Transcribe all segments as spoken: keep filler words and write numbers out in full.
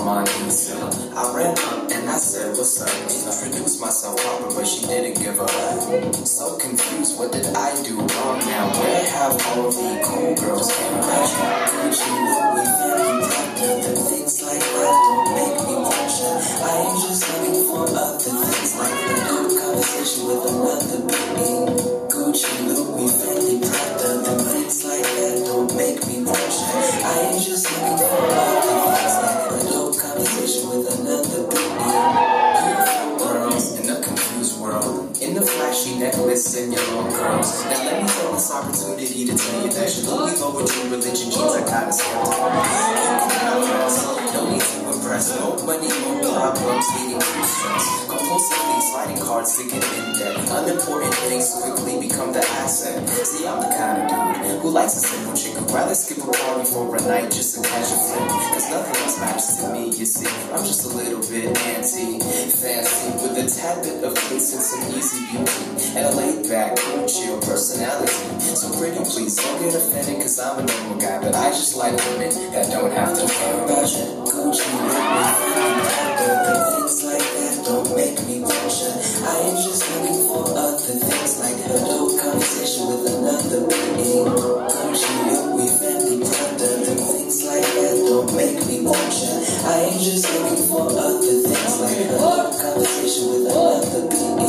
I'm on I T Z E L. I ran up and I said, what's up? Introduced myself proper, but she didn't give a rap. So confused, what did I do wrong now? Where have all the cool girls came from? Gucci, Louis, Fendi, Prada, the things like that don't make me pressure. I ain't just looking for other things like a good conversation with another baby. Gucci, Louis, Fendi, Prada, the things like that don't make me pressure. I ain't just looking for other things like a dope conversation with another baby. Beautiful girls in a confused world, in the flashy necklace and your long curls. Now let me take this opportunity to tell you that you don't leave over to religion jeans. I kinda skeptical. You can have dress, no need to impress. No money, no problems, leading to stress. Compulsively sliding cards to get in debt. Unimportant things quickly become the asset. See, I'm the kind of dude who likes a simple chick who'd rather skip a party for a night just to catch a flick. Cause nothing else matters to me, you see. I'm just a little bit anti-fancy with a tad bit of taste and some easy beauty and a laid-back, cool, chill personality. So pretty please don't get offended cause I'm a normal guy, but I just like women that don't have to care about you. Gucci, Louis, Fendi, things like that don't make me pressure. I ain't just looking for other things like a dope conversation with another baby. Gucci, Louis, Fendi, Prada, things like that don't make me pressure. I ain't just looking for other things like a dope conversation with another baby.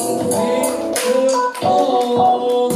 Oh,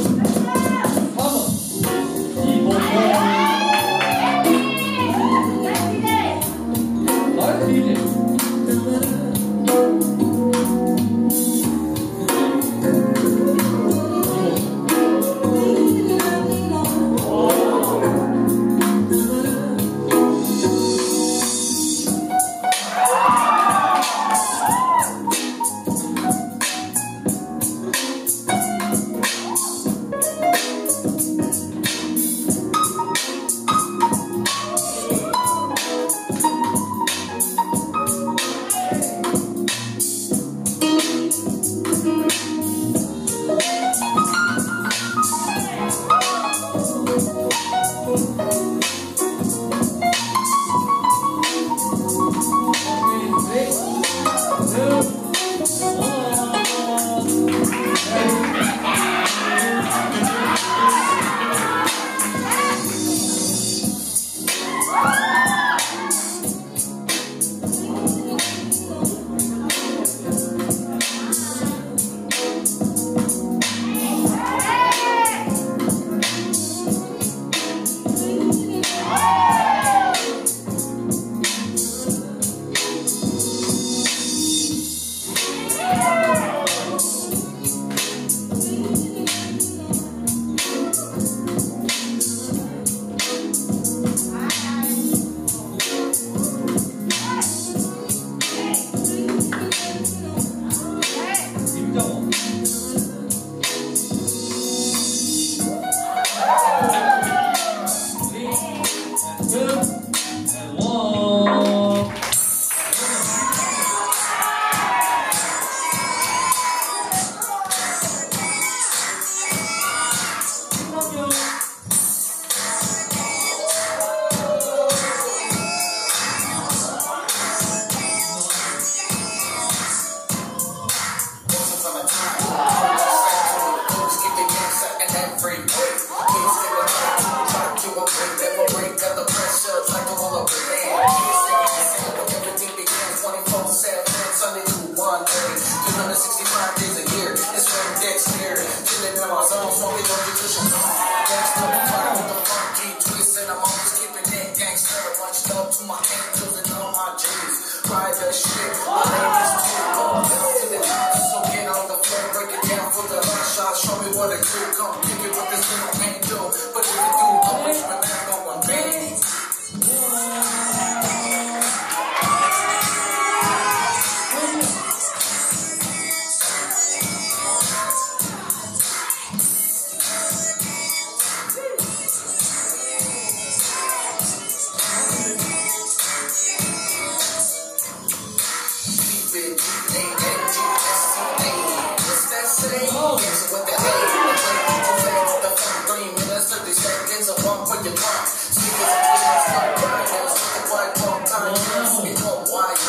Why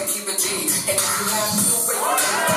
keep it G. And if you have to, break it down.